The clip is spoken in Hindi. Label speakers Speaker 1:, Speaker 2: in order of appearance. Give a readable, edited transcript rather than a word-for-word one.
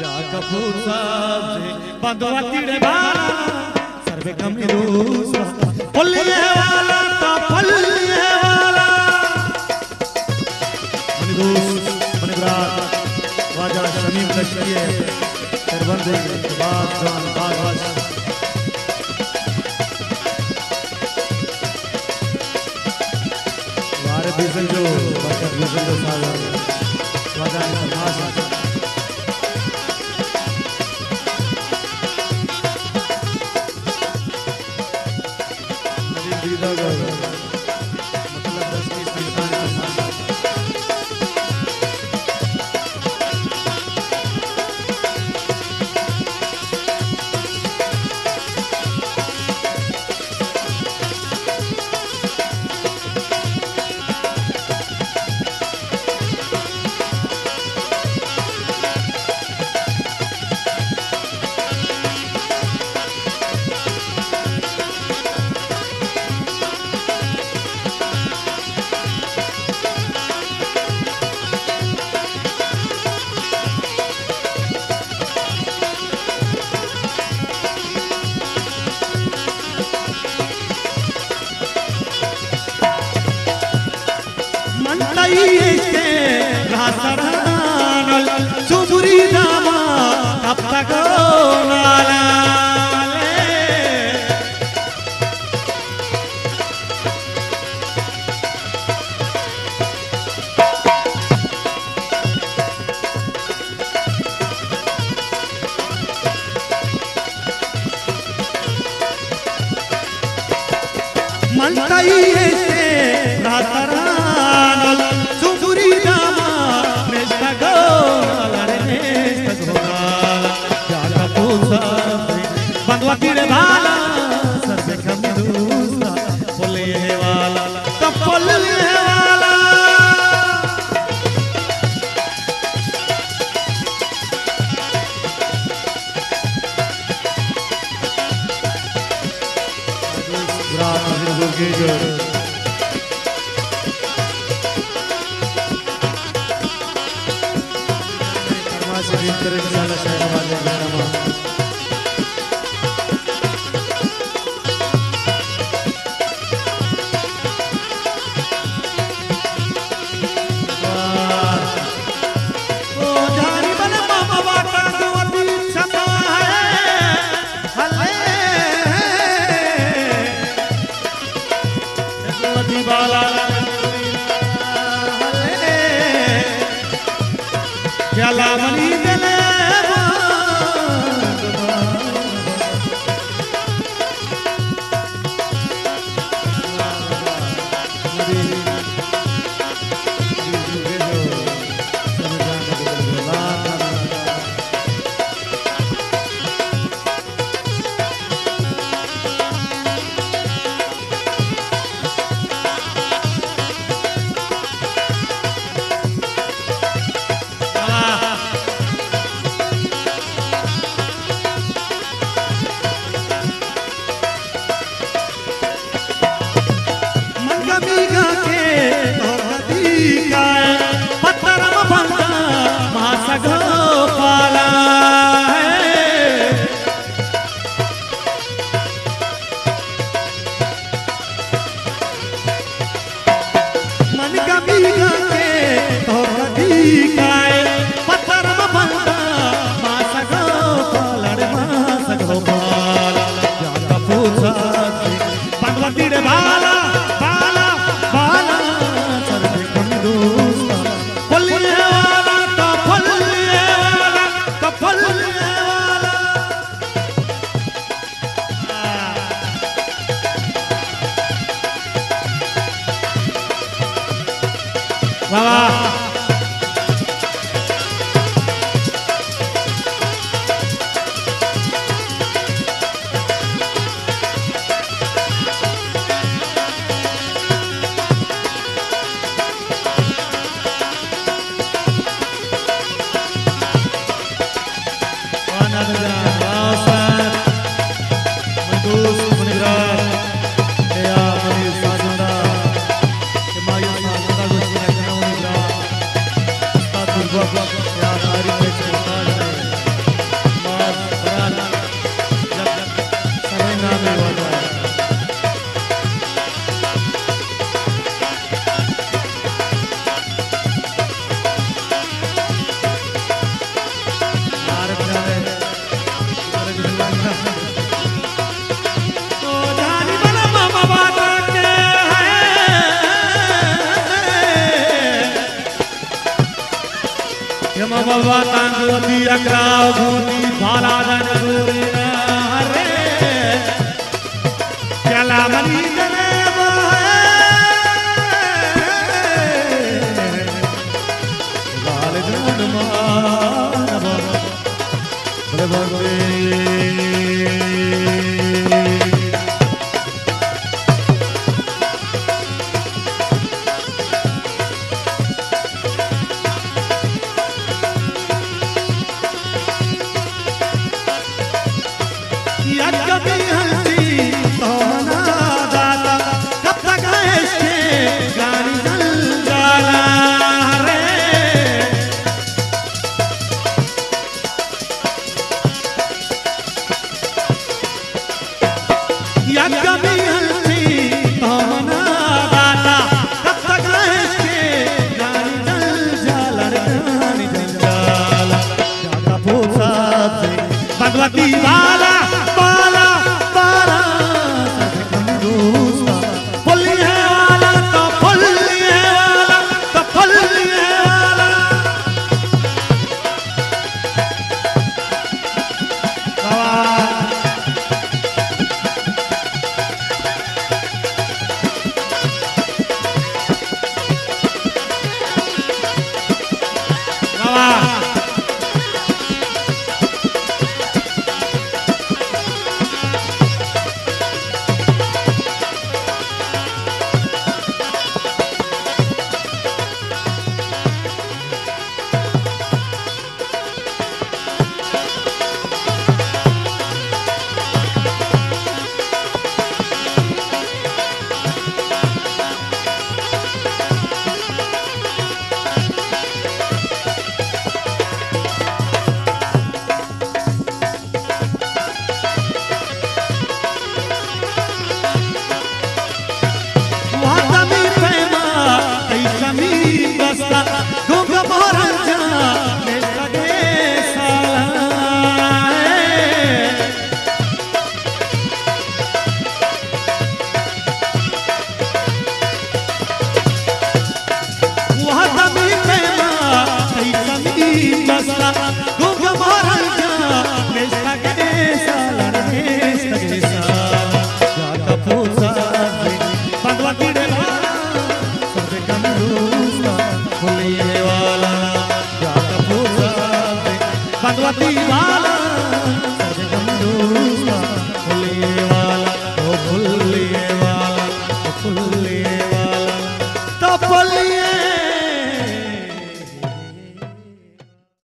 Speaker 1: या कपूर साहब बंदवा तीड़े बाला सर्वे कमीरूस पल्ले वाला ता पल्ले वाला मनीरूस मनीराज वाजा शमीम लश्करी सरबंदे बाग जान बागवास वारे बिजल जो बकर बिजल जो साला वाजा समाज चुबुरी दामा कब तक नाला मनताई ऐसे रातरानल चुबुरी दामा नेस्ता गोला रे नेस्ता गोला या कपूर बंदवा तीड़े बाला सर्वे कमीरूस पल्ले वाला ता पल्ले वाला यम बाबा तांगोती अकराव गोती भाला जन गोरी रे चला मनी करे लाल जन मानवा बड़े बड़े भगवती वाला वाला वाला फुल्ली है वाला तो फुल्ली है वाला तो फुल्ली है वाला भगवती वाला